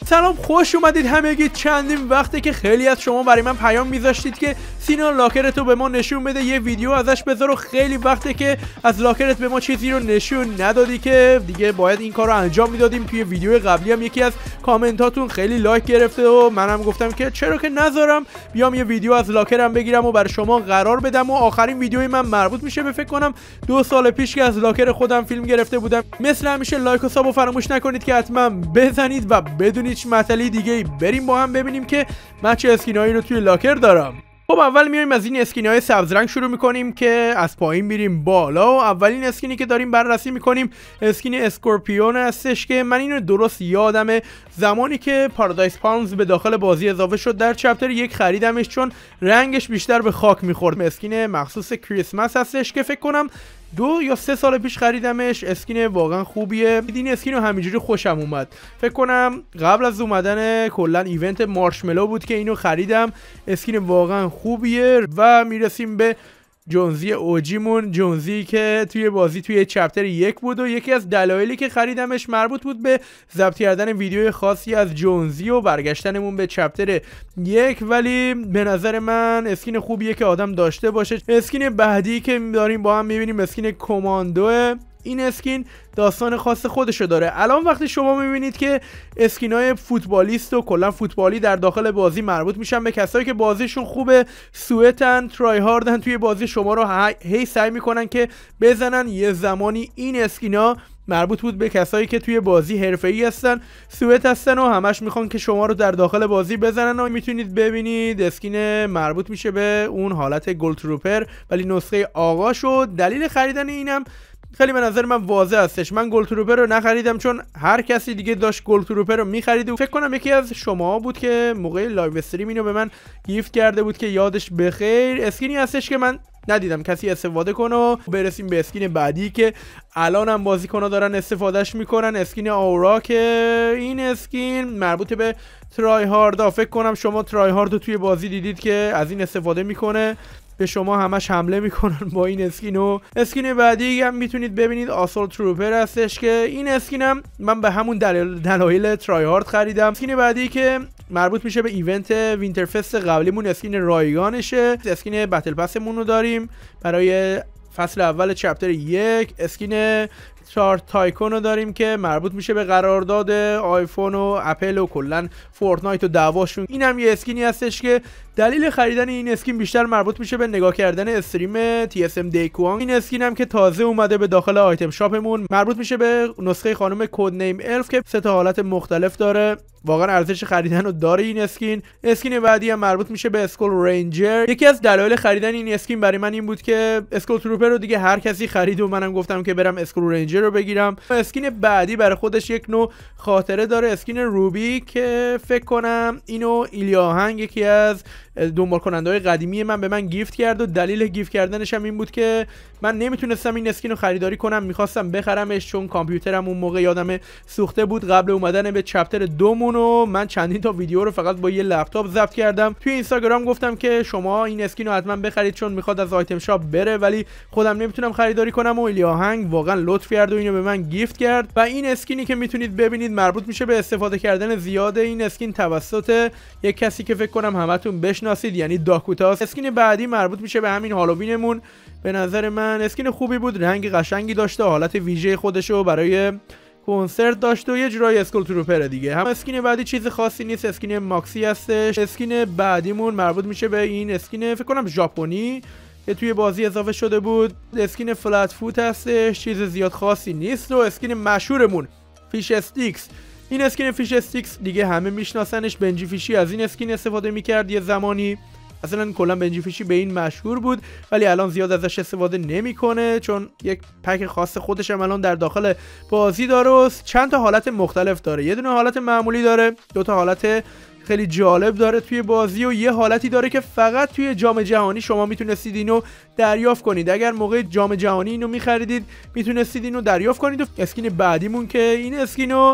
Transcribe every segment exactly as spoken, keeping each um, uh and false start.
سلام، خوش اومدید همگی. چندین وقته که خیلی از شما برای من پیام میذاشتید که سینا لاکرتو به ما نشون بده، یه ویدیو ازش بذار، و خیلی وقته که از لاکرت به ما چیزی رو نشون ندادی که دیگه باید این کار رو انجام میدادیم. توی ویدیو قبلی هم یکی از کامنتاتون خیلی لایک گرفته و منم گفتم که چرا که نذارم بیام یه ویدیو از لاکرم بگیرم و برای شما قرار بدم. و آخرین ویدیوی من مربوط میشه به فکر کنم دو سال پیش که از لاکر خودم فیلم گرفته بودم. مثل همیشه لایک و سابو فراموش نکنید که حتما بزنید و بدون هیچ مطلبی دیگه بریم با هم ببینیم که من چه اسکینایی رو توی لاکر دارم. خب اول میایم از این اسکینای سبز رنگ شروع میکنیم که از پایین میریم بالا. و اولین اسکینی که داریم بررسی میکنیم اسکین اسکورپیون هستش که من اینو درست یادمه زمانی که پارادایس پالمز به داخل بازی اضافه شد در چپتر یک خریدمش، چون رنگش بیشتر به خاک میخورد. اسکین مخصوص کریسمس هستش که فکر کنم دو یا سه سال پیش خریدمش. اسکین واقعا خوبیه. این اسکین رو همینجوری خوشم اومد. فکر کنم قبل از اومدن کلا ایونت مارشملو بود که اینو خریدم. اسکین واقعا خوبیه. و میرسیم به جونزی اوجیمون، جونزی که توی بازی توی چپتر یک بود و یکی از دلایلی که خریدمش مربوط بود به ضبط کردن ویدیوی خاصی از جونزی و برگشتنمون به چپتر یک. ولی به نظر من اسکین خوبیه که آدم داشته باشه. اسکین بعدی که داریم با هم میبینیم اسکین کماندوه. این اسکین داستان خاص خودشو داره. الان وقتی شما میبینید که اسکینای فوتبالیست و کلا فوتبالی در داخل بازی مربوط میشن به کسایی که بازیشون خوبه، سوئتن، ترای هاردن، توی بازی شما رو هی سعی میکنن که بزنن. یه زمانی این اسکینا مربوط بود به کسایی که توی بازی حرفه‌ای هستن، سوئت هستن و همش میخوان که شما رو در داخل بازی بزنن. و میتونید ببینید اسکین مربوط میشه به اون حالت گل تروپر ولی نسخه آقا شد. دلیل خریدن اینم خیلی به نظر من واضح هستش. من گل تروپر رو نخریدم چون هر کسی دیگه داشت گل تروپر رو میخرید و فکر کنم یکی از شما بود که موقع لایو استریم اینو به من گیفت کرده بود که یادش بخیر. اسکینی هستش که من ندیدم کسی استفاده کنه. و برسیم به اسکین بعدی که الان هم بازیکن‌ها دارن استفادهش میکنن، اسکین آورا که این اسکین مربوط به ترای هارد. فکر کنم شما ترای هارد رو توی بازی دیدید که از این استفاده میکنه، به شما همش حمله میکنن با این اسکین. و اسکین بعدی هم میتونید ببینید آسولت تروپر هستش که این اسکین هم من به همون دلایل دلایل ترای هارد خریدم. اسکین بعدی که مربوط میشه به ایونت وینترفست قبلیمون اسکین رایگانشه. اسکین بتل پسمون رو داریم برای فصل اول چپتر یک. اسکین چارت تایکون رو داریم که مربوط میشه به قرارداد آیفون و اپل و کلا فورتنایت و دعواشون. این هم یه اسکینی هستش که دلیل خریدن این اسکین بیشتر مربوط میشه به نگاه کردن استریم تی اس ام دیکوان. این اسکین هم که تازه اومده به داخل آیتم شاپمون مربوط میشه به نسخه خانم کد نیم الف که سه تا حالت مختلف داره. واقعا ارزش خریدن رو داره این اسکین. اسکین بعدی هم مربوط میشه به اسکول رنجر. یکی از دلایل خریدن این اسکین برای من این بود که اسکول تروپر رو دیگه هر کسی خرید و منم گفتم که برم اسکول رنجر رو بگیرم. اسکین بعدی برای خودش یک نوع خاطره داره، اسکین روبی که فکر کنم اینو ایلیا آهنگ یکی از دنبال کننده های قدیمی من به من گیفت کرد و دلیل گیفت کردنش هم این بود که من نمیتونستم این اسکین رو خریداری کنم، میخواستم بخرمش چون کامپیوترم اون موقع یادم سوخته بود قبل اومدن به چپتر دومون و من چندین تا ویدیو رو فقط با یه لپتاپ ضبط کردم. توی اینستاگرام گفتم که شما این اسکین رو حتما بخرید چون میخواد از آیتم شاپ بره ولی خودم نمیتونم خریداری کنم. و ایلیا آهنگ واقعا لطف کرد و اینو به من گیفت کرد. و این اسکینی که میتونید ببینید مربوط میشه به استفاده کردن زیاد این اسکین توسط یک کسی که فکر کنم همتون بشناسید، یعنی داکوتاس. اسکین بعدی مربوط میشه به همین هالووینمون. به نظر من اسکین خوبی بود، رنگ قشنگی داشته، حالت ویژه خودشو برای کنسرت داشته و یه جورای اسکول تروپر دیگه. هم اسکین بعدی چیز خاصی نیست، اسکین ماکسی هستش. اسکین بعدیمون مربوط میشه به این اسکین فکر کنم ژاپنی که توی بازی اضافه شده بود. اسکین فلت فوت هستش، چیز زیاد خاصی نیست. و اسکین مشهورمون فیش استیکس. این اسکین فیش استیکس دیگه همه میشناسنش. بنجی فیشی از این اسکین استفاده میکرد یه زمانی. اصلا کلا بنجی فیشی به این مشهور بود ولی الان زیاد ازش استفاده نمیکنه چون یک پک خاص خودش هم الان در داخل بازی داره و چند تا حالت مختلف داره. یه دونه حالت معمولی داره، دو تا حالت خیلی جالب داره توی بازی و یه حالتی داره که فقط توی جام جهانی شما میتونستید اینو دریافت کنید. اگر موقع جام جهانی اینو میخریدید میتونستید اینو دریافت کنید. و اسکین بعدیمون که این اسکینو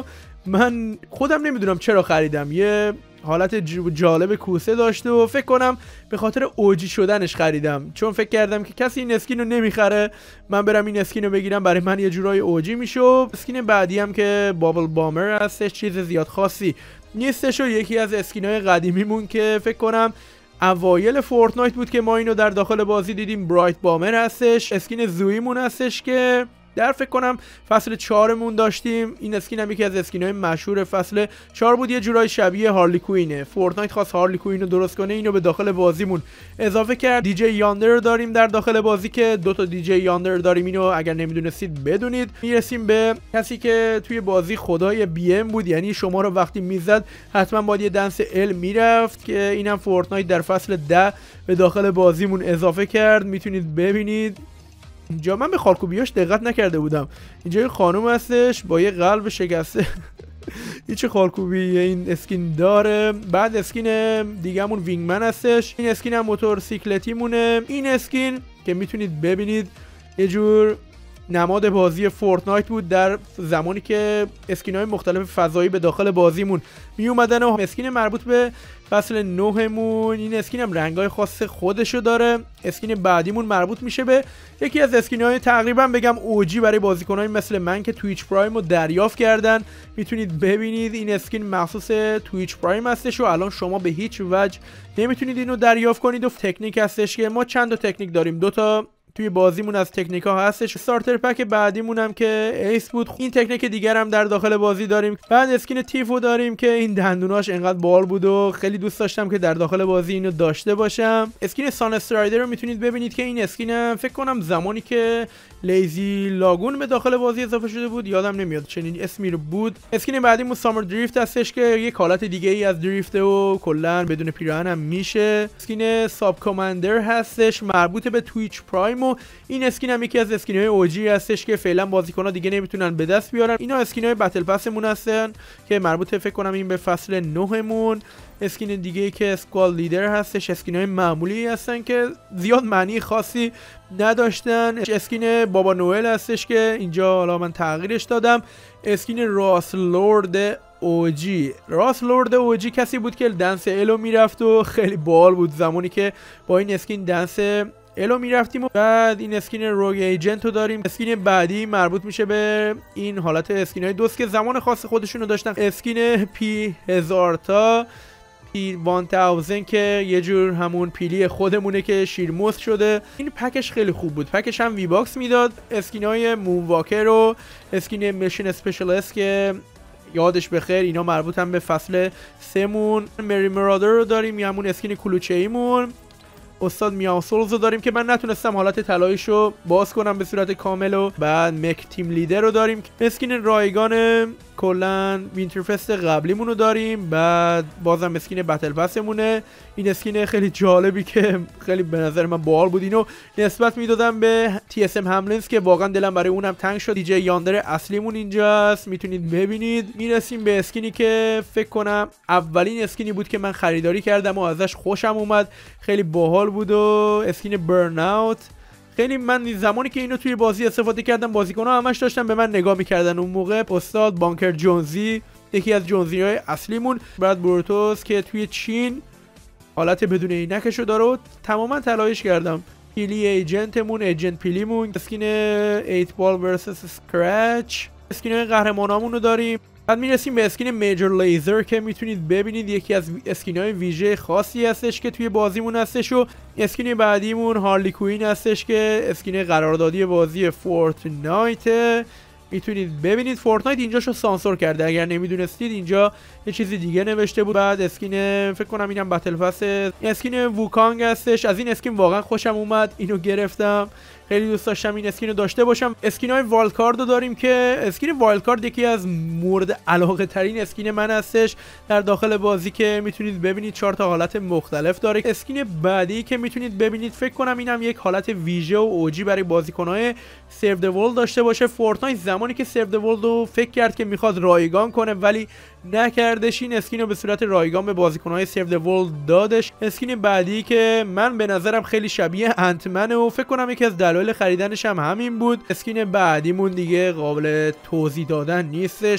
من خودم نمیدونم چرا خریدم، یه حالت جالب کوسه داشته و فکر کنم به خاطر اوجی شدنش خریدم چون فکر کردم که کسی این اسکین رو نمیخره من برم این اسکین رو بگیرم، برای من یه جورای اوجی میشه. اسکین بعدی هم که بابل بامر هستش چیز زیاد خاصی نیستش و یکی از اسکینای قدیمیمون که فکر کنم اوایل فورتنایت بود که ما اینو در داخل بازی دیدیم، برایت بامر هستش. اسکین زویمون هستش که در فکر کنم فصل چهارمون داشتیم. این اسکین هم یکی از اسکین‌های مشهور فصل چهار بود، یه جورای شبیه هارلی کوینه. فورتنایت خواست هارلی کوین رو درست کنه، اینو به داخل بازیمون اضافه کرد. دیجی یاندر رو داریم در داخل بازی که دو تا دیجی یاندر داریم، اینو اگر نمیدونستید بدونید. میرسیم به کسی که توی بازی خدای بی ام بود، یعنی شما رو وقتی میزد حتما باید یه دنس ال میرفت که اینم فورتنایت در فصل ده به داخل بازیمون اضافه کرد. میتونید ببینید اینجا من به خالکوبیاش دقت نکرده بودم. اینجا یه خانوم هستش با یه قلب شکسته هیچ خالکوبی این اسکین داره. بعد اسکین دیگه‌مون وینگمن هستش. این اسکین هم موتورسیکلتی مونه. این اسکین که میتونید ببینید یه جور نماد بازی فورتنایت بود در زمانی که اسکین‌های مختلف فضایی به داخل بازیمون می اومدن. و اسکین مربوط به فصل نهمون، این اسکین هم رنگای خاص خودشو داره. اسکین بعدیمون مربوط میشه به یکی از اسکین‌های تقریبا بگم اوجی برای بازیکن‌های مثل من که تویچ پرایم رو دریافت کردن. میتونید ببینید این اسکین مخصوص تویچ پرایم هستش و الان شما به هیچ وجه نمیتونید اینو دریافت کنید. و تکنیک هستش که ما چند تا تکنیک داریم، دو تا توی بازیمون از تکنیک ها هستش. استارتر پک بعدیمون هم که ایس بود. این تکنیک دیگر هم در داخل بازی داریم. بعد اسکین تیفو داریم که این دندوناش انقدر بال بود و خیلی دوست داشتم که در داخل بازی اینو داشته باشم. اسکین سان استرایدر رو میتونید ببینید که این اسکین هم فکر کنم زمانی که لیزی لاگون به داخل بازی اضافه شده بود، یادم نمیاد چنین اسمی رو بود. اسکین بعدیمون سامر دریفت هستش که یک حالت دیگه ای از دریفت و کلا بدون پیراهن هم میشه. اسکین ساب کاماندر هستش مربوط به تویچ پرایم و این اسکین هم یکی از اسکین های اوجی هستش که فعلا بازیکن‌ها دیگه نمیتونن به دست بیارن. اینا اسکین های بتل پسمون هستن که مربوط فکر کنم این به فصل نهمون. اسکین دیگه ای که اسکواد لیدر هستش، اسکین های معمولی هستن که زیاد معنی خاصی نداشتن. اسکین بابا نوئل هستش که اینجا حالا من تغییرش دادم. اسکین راس لورد اوجی. راس لورد اوجی کسی بود که دنس الو میرفت و خیلی باحال بود زمانی که با این اسکین دنس الو میرفتیم. و بعد این اسکین روگ ایجنت رو داریم. اسکین بعدی مربوط میشه به این حالت اسکین های دوست که زمان خاص خودشون رو داشتن. اسکین پی هزار تا پی هزار که یه جور همون پیلی خودمونه که شیرموس شده. این پکش خیلی خوب بود، پکش هم وی باکس میداد. اسکین های مون واکر و اسکین میشن اسپشیالیست که یادش بخیر اینا مربوط هم به فصل سمون. مری مرادر رو داریم، یا همون اسکین کلوچه ایمون. استاد میاوسولز رو داریم که من نتونستم حالت طلاییش رو باز کنم به صورت کامل. و بعد مک تیم لیدر رو داریم، اسکین رایگان کلا وینترفست قبلیمون رو داریم. بعد بازم اسکین بتل پسمونه. این اسکین خیلی جالبی که خیلی به نظر من باحال بود، اینو نسبت میدادم به تی اس ام هملنز که واقعا دلم برای اونم تنگ شد. دیجی یاندر اصلیمون اینجاست، میتونید ببینید. میرسیم به اسکینی که فکر کنم اولین اسکینی بود که من خریداری کردم و ازش خوشم اومد، خیلی باحال بود. و اسکین برن اوت خیلی من زمانی که اینو توی بازی استفاده کردم بازیکن‌ها همش داشتن به من نگاه می‌کردن. اون موقع استاد بانکر جونزی یکی از جونزی‌های اصلیمون. بعد بروتوس که توی چین حالت بدون عینکشو داره و تماما طلاییش کردم. پیلی ایجنتمون، ایجنت پیلیمون. اسکین هشت بال ورسس اسکرچ. اسکین قهرمانامون رو داریم. بعد میرسیم به اسکین میجر لیزر که میتونید ببینید یکی از اسکین های ویژه خاصی هستش که توی بازیمون هستش. و اسکین بعدیمون هارلی کوین هستش که اسکین قراردادی بازی فورتنایت. میتونید ببینید فورتنایت اینجاشو سانسور کرده، اگر نمیدونستید اینجا یه چیزی دیگه نوشته بود. بعد اسکین فکر کنم اینم بتل پس اسکین ووکانگ هستش. از این اسکین واقعا خوشم اومد، اینو گرفتم، خیلی دوست داشتم این اسکین رو داشته باشم. اسکین های وایلد کارد رو داریم که اسکین وایلد کارد یکی از مورد علاقه ترین اسکین من هستش در داخل بازی که میتونید ببینید چهار تا حالت مختلف داره. اسکین بعدی که میتونید ببینید فکر کنم اینم یک حالت ویژه و اوجی برای بازیکن‌های سیو د ورلد داشته باشه. فورتنایت زمانی که سیو د ورلد رو فکر کرد که میخواد رایگان کنه ولی نکردش، این اسکین رو به صورت رایگان به بازیکن‌های سیو د ورلد دادش. اسکین بعدی که من به نظرم خیلی شبیه انتمنه و فکر کنم یکی از دلایل خریدنش هم همین بود. اسکین بعدیمون دیگه قابل توضیح دادن نیستش.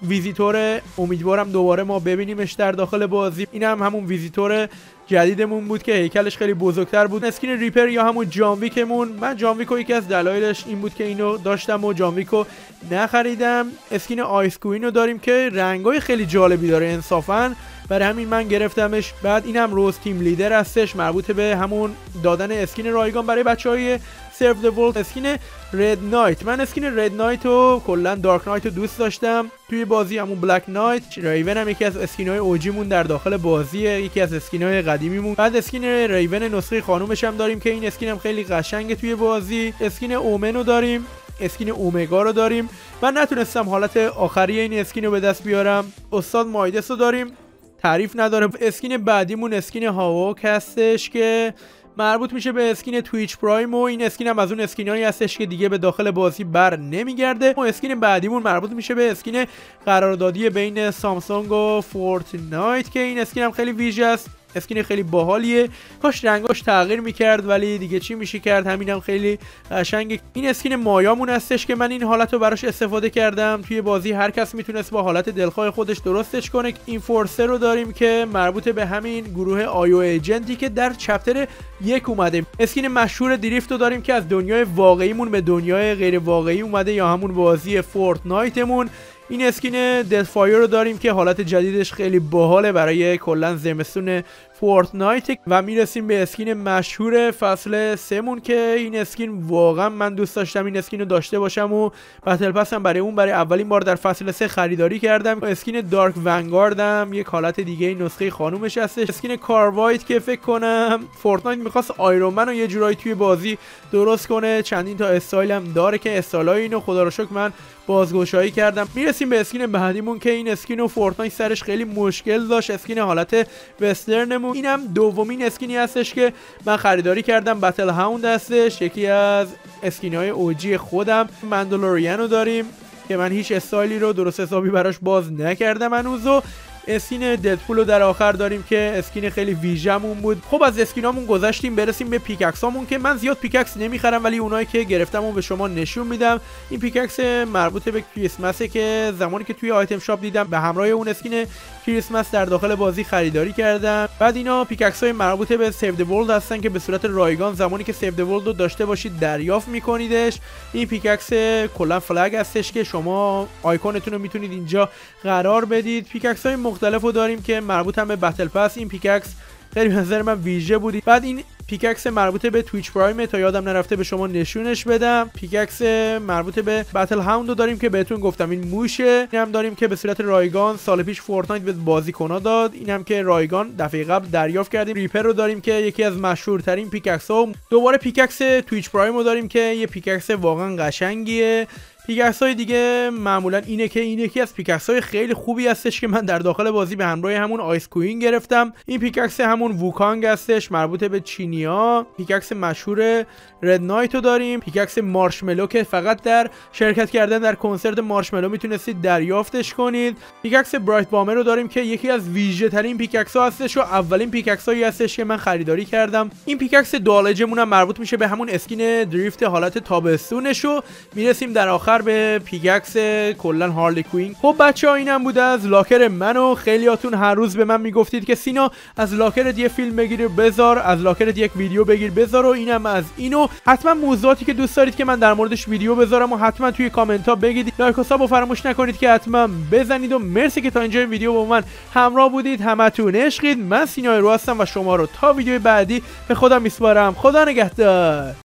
ویزیتور، امیدوارم دوباره ما ببینیمش در داخل بازی. این هم همون ویزیتور جدیدمون بود که هیکلش خیلی بزرگتر بود. اسکین ریپر یا همون جان ویکمون، من جان ویکو یکی از دلایلش این بود که اینو داشتم و جان ویکو نخریدم. اسکین آیس کوین رو داریم که رنگای خیلی جالبی داره انصافا، برای همین من گرفتمش. بعد اینم روز تیم لیدر هستش، مربوط به همون دادن اسکین رایگان برای بچهای سرو د ورلد. اسکین رد نایت، من اسکین رد نایت و کلا دارک نایت رو دوست داشتم توی بازی. همون بلک نایت ریون هم یکی از اسکین‌های اوجیمون در داخل بازیه، یکی از اسکین‌های قدیمیمون. بعد اسکین ریون نسخه خانومش هم داریم که این اسکین هم خیلی قشنگه توی بازی. اسکین اومن رو داریم، اسکین اومگا رو داریم. من نتونستم حالت آخری این اسکین رو به دست بیارم. استاد مایدس رو داریم، تعریف نداره. اسکین بعدیمون اسکین هاوک هستش که مربوط میشه به اسکین تویچ پرایم و این اسکین هم از اون اسکینایی هستش که دیگه به داخل بازی بر نمیگرده. و اسکین بعدیمون مربوط میشه به اسکین قراردادی بین سامسونگ و فورتنایت که این اسکین هم خیلی ویژه است، اسکین خیلی باحالیه. کاش رنگاش تغییر میکرد ولی دیگه چی میشه کرد، همینم هم خیلی قشنگه. این اسکین مایامون هستش که من این حالت رو براش استفاده کردم توی بازی، هر کس میتونست با حالت دلخواه خودش درستش کنه. این فورسر رو داریم که مربوط به همین گروه آیو ایجنتی که در چپتر یک اومده. اسکین مشهور دریفت رو داریم که از دنیای واقعیمون به دنیای غیر واقعی اومده یا همون بازی فورتنایتمون. این اسکین دد فایر رو داریم که حالت جدیدش خیلی باحاله برای کلا زمستون فورتنایت. و میرسیم به اسکین مشهور فصل سه مون که این اسکین واقعا من دوست داشتم این اسکین رو داشته باشم و بتل پس هم برای اون برای اولین بار در فصل سه خریداری کردم. اسکین دارک ونگاردم یک حالت دیگه این نسخه خانومش هستش. اسکین کاروایت که فکر کنم فورتنایت میخواست آیرون من رو یه جورایی توی بازی درست کنه، چندین تا استایل هم داره که استایلای اینو خدا رو شکر من بازگشایی کردم. میرسیم به اسکین بعدیمون که این اسکین و فورتنایت سرش خیلی مشکل داشت، اسکین حالت وسترنمون. اینم دومین اسکینی هستش که من خریداری کردم، بتل هاوند هستش، یکی از اسکین‌های اوجی خودم. مندلورین رو داریم که من هیچ استایلی رو درست حسابی براش باز نکردم هنوز. اسکین ددپول رو در آخر داریم که اسکین خیلی ویژمون بود. خب از اسکینامون گذشتیم، برسیم به پیککسامون که من زیاد پیککس نمیخرم ولی اونایی که گرفتم و به شما نشون میدم. این پیککس مربوط به کریسمسه که زمانی که توی آیتم شاپ دیدم به همراه اون اسکین کریسمس در داخل بازی خریداری کردم. بعد اینا پیککس های مربوط به سیو د ورلد هستن که به صورت رایگان زمانی که سیو د ورلد رو داشته باشید دریافت میکنیدش. این پیککس کلا فلگ هستش که شما آیکونتون رو میتونید اینجا قرار بدید. پیککس های مختلف رو داریم که مربوط هم به بتل پس. این پیککس خیلی به نظر من ویژه بودی. بعد این پیککس مربوط به تویچ پرایم تا یادم نرفته به شما نشونش بدم. پیککس مربوط به بتل هاوند رو داریم که بهتون گفتم این موشه. این هم داریم که به صورت رایگان سال پیش فورتنایت به بازیکن‌ها داد، این هم که رایگان دفعه قبل دریافت کردیم. ریپر رو داریم که یکی از مشهورترین پیککس ها. دوباره پیککس تویچ پرایم رو داریم که یه پیککس واقعا قشنگیه. پیککس های دیگه معمولا اینه که این یکی از پیککس های خیلی خوبی هستش که من در داخل بازی به همراه همون آیس کوین گرفتم. این پیککس همون ووکانگ هستش مربوط به چینیا. پیککس مشهور رد نایت رو داریم. پیککس مارشملو که فقط در شرکت کردن در کنسرت مارشملو میتونستید دریافتش کنید. پیککس برایت بامر رو داریم که یکی از ویژه ترین پیککس ها هستش و اولین پیککس هایی هستش که من خریداری کردم. این پیککس دالجمون هم مربوط میشه به همون اسکین دریفت حالت تابستونش و میرسیم در آخر به پیککس کلا هارلی کوین. خب بچه‌ها اینم بوده از لاکر منو. خیلیاتون هر روز به من میگفتید که سینا از لاکرت یه فیلم بگیر بذار، از لاکرت یک ویدیو بگیر بذار و اینم از اینو. حتما موضوعاتی که دوست دارید که من در موردش ویدیو بذارم و حتما توی کامنت ها بگید. لایک و ساب فراموش نکنید که حتما بزنید و مرسی که تا اینجا ویدیو با من همراه بودید. همتون عشقید. من سینا رو هستم و شما رو تا ویدیو بعدی به خودم میسپارم. خدا نگهدار.